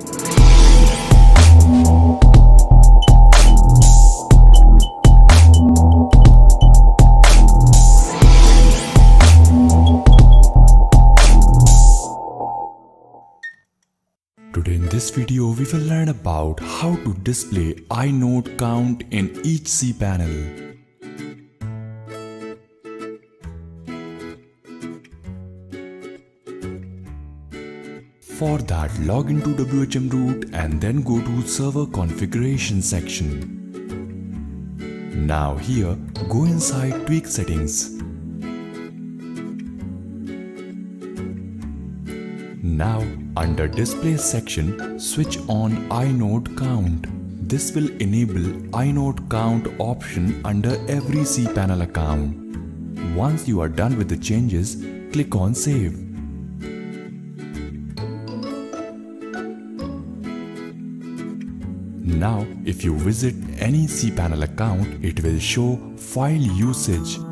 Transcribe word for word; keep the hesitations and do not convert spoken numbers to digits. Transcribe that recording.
Today in this video we will learn about how to display inode count in each cPanel. For that, log into W H M root and then go to server configuration section. Now here, go inside tweak settings. Now under display section, switch on inode count. This will enable inode count option under every cPanel account. Once you are done with the changes, click on save. Now if you visit any cPanel account, it will show file usage.